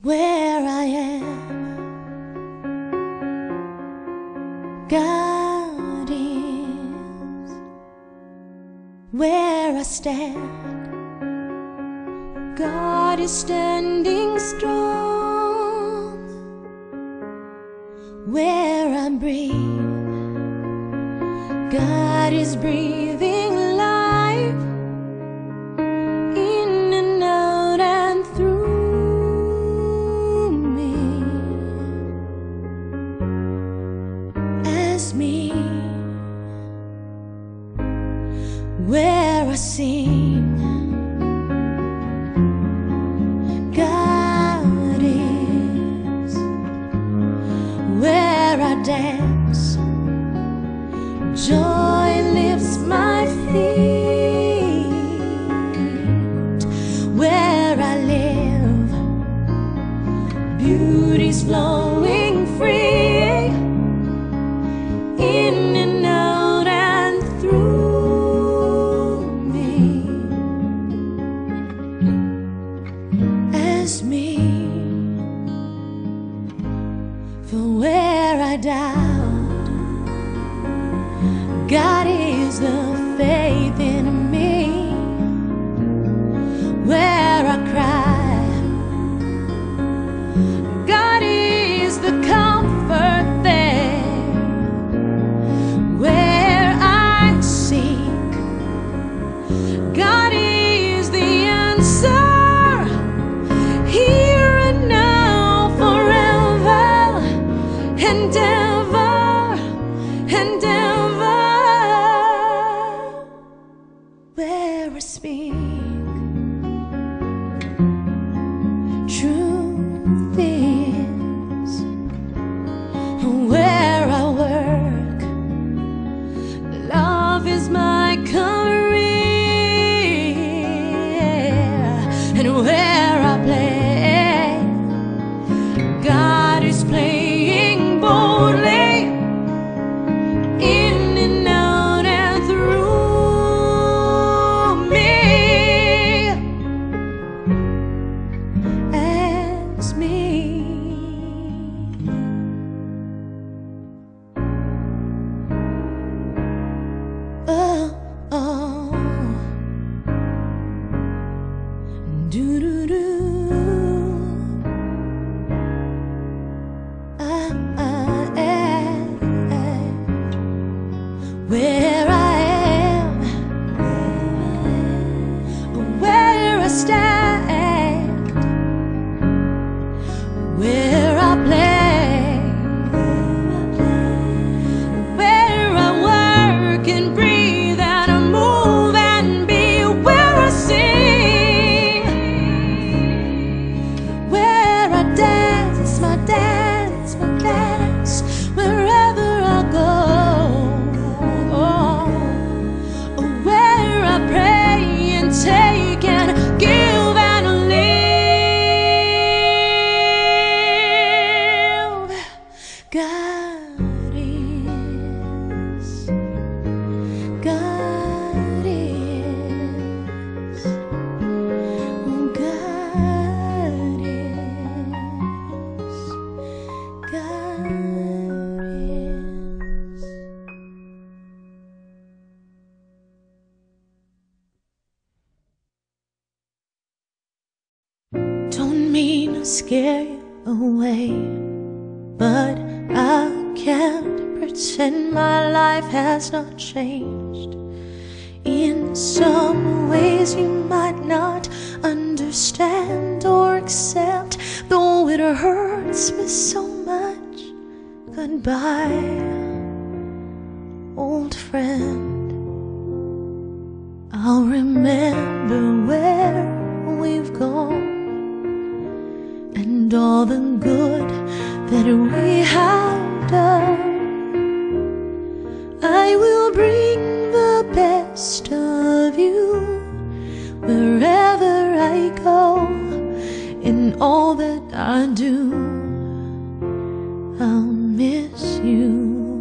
where I am. God is where I stand. God is standing strong where I breathe. God is breathing life in and out and through me. As me, where I sing. God is where I dance. Joy lifts my feet. Where I live, beauty's flowing free, in and out and through me. As me, for where I doubt, God is the faith in me. Where I cry, God is the comfort there. Where I seek, God is the answer. Here and now, forever and ever and ever. Where I speak, truth is. Where I work, love is my career. And where I play, God is playing boldly, in and out and through me. As me. Oh, oh. Do-do-do. Where I am, where I stand, where I play, where I work and breathe and move and be, where I sing, where I dance, my dance, my dance, wherever I go. Where I pray and take and give and live. God is, God is, God is, God is. Don't mean to scare you away, but I can't pretend my life has not changed. In some ways you might not understand or accept, though it hurts me so much. Goodbye, old friend. I'll remember where we've gone and all the good that we have done. I will bring the best of you wherever I go. In all that I do, I'll miss you.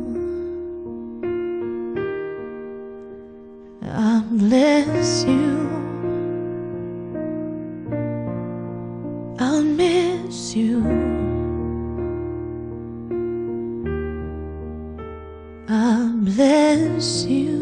I'll bless you. I'll I'll miss you. I'll bless you.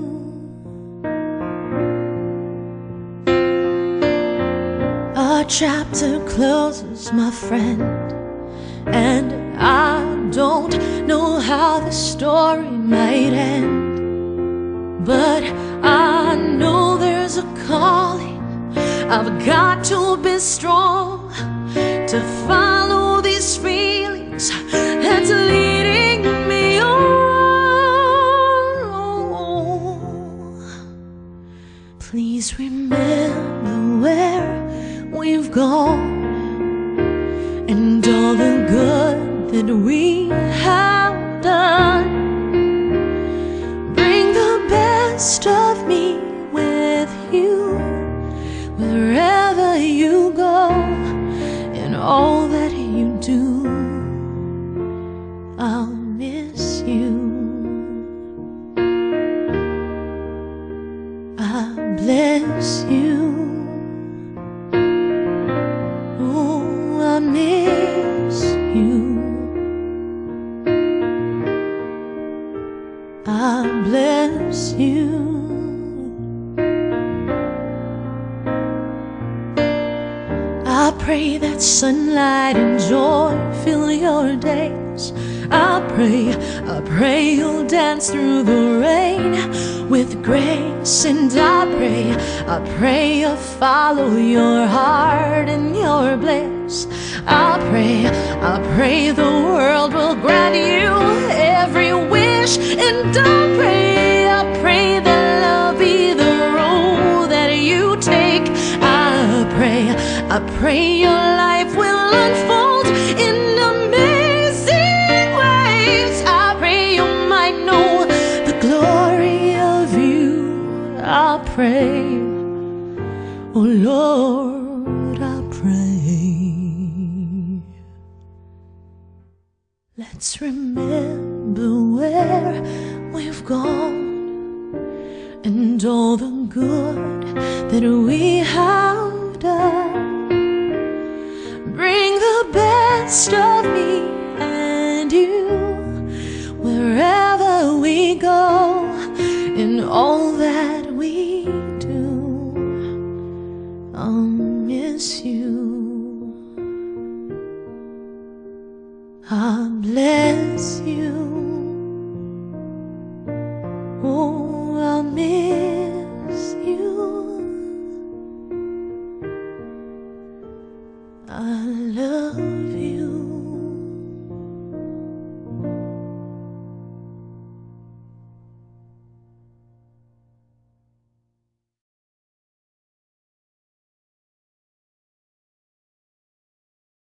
Our chapter closes, my friend, and I don't know how the story might end, but I know there's a calling. I've got to be strong to follow these feelings that's leading me on. Please remember where we've gone and all the good that we have done. Bring the best of me with you wherever you go, and all that you do. I'll miss you. I'll bless you. Oh, I miss you. I'll bless you. I pray that sunlight and joy fill your days. I pray you'll dance through the rain with grace. And I pray you'll follow your heart and your bliss. I pray the world will grant you every wish. And I pray that love be the road that you take. I pray your life will unfold in amazing ways. I pray you might know the glory of you. I pray, oh Lord, I pray. Let's remember where we've gone and all the good that we have done. Bring the best of me and you wherever we go, in all that we do. I'll miss you. I'll bless you. Oh, I'll miss you. I love you.